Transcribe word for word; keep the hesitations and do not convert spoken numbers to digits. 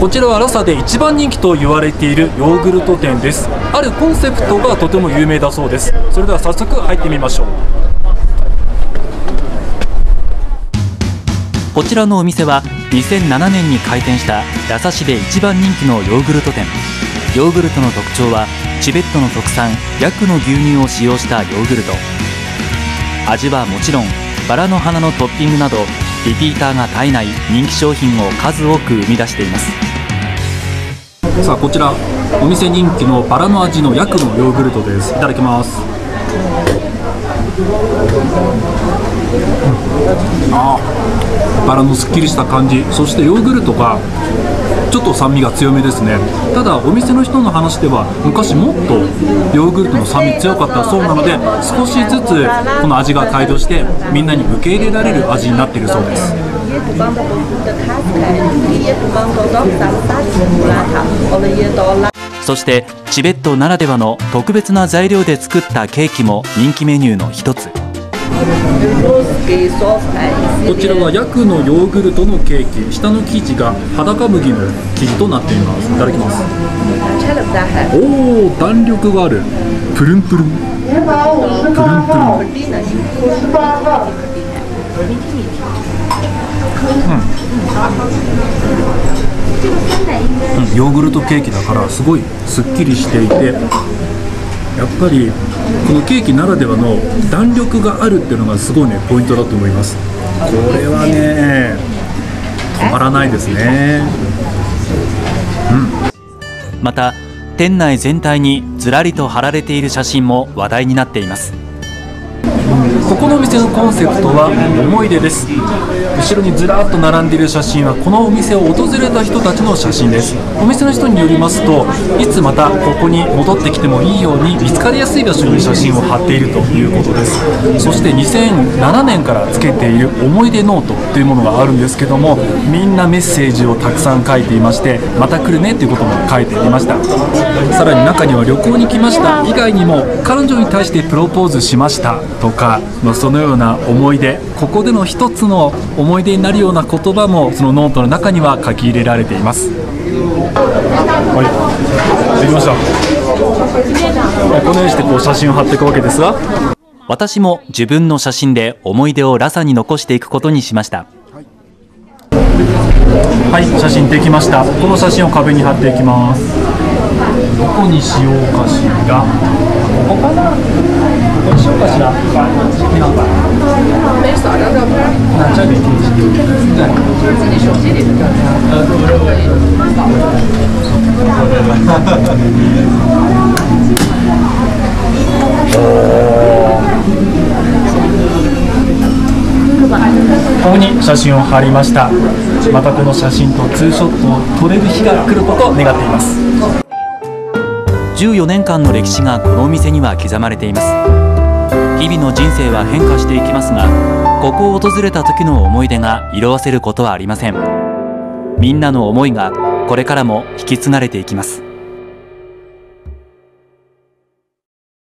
こちらはラサで一番人気と言われているヨーグルト店です。あるコンセプトがとても有名だそうです。それでは早速入ってみましょう。 こちらのお店はにせんななねんに開店したラサ市で一番人気のヨーグルト店。ヨーグルトの特徴はチベットの特産ヤクの牛乳を使用したヨーグルト。味はもちろんバラの花のトッピングなどリピーターが絶えない人気商品を数多く生み出しています。 さあこちらお店人気のバラの味のヤクのヨーグルトです。いただきます。あー、バラのすっきりした感じ、そしてヨーグルトがちょっと酸味が強めですね。ただお店の人の話では昔もっとヨーグルトの酸味強かったそうなので、少しずつこの味が改良してみんなに受け入れられる味になっているそうです。 そしてチベットならではの特別な材料で作ったケーキも人気メニューの一つ。 こちらはヤクのヨーグルトのケーキ、下の生地が裸麦の生地となっています。いただきます。おお、弾力がある。プルンプルンプルンプルン。うん、ヨーグルトケーキだからすごいすっきりしていて、やっぱりこのケーキならではの弾力があるっていうのがすごいねポイントだと思います。これはね止まらないですね。うん、 また店内全体にずらりと貼られている写真も話題になっています。 ここのお店のコンセプトは思い出です。後ろにずらっと並んでいる写真はこのお店を訪れた人たちの写真です。お店の人によりますと、いつまたここに戻ってきてもいいように見つかりやすい場所に写真を貼っているということです。そしてにせんななねんからつけている思い出ノートというものがあるんですけども、みんなメッセージをたくさん書いていまして、また来るねということも書いていました。さらに中には旅行に来ました以外にも彼女に対してプロポーズしましたとか、そのような思い出、ここでの一つの思い出になるような言葉もそのノートの中には書き入れられています。はい、できました。このようにしてこう写真を貼っていくわけですが、 私も自分の写真で思い出をラサに残していくことにしました。 はい、写真できました。この写真を壁に貼っていきます。どこにしようかしら。ここかな。ここにしようかしら。那这里对，自己手机里的。ここに写真を貼りました。またこの写真とツーショットを撮れる日が来ることを願っています。 じゅうよねんかんの歴史がこのお店には刻まれています。日々の人生は変化していきますが、ここを訪れた時の思い出が色あせることはありません。みんなの思いがこれからも引き継がれていきます。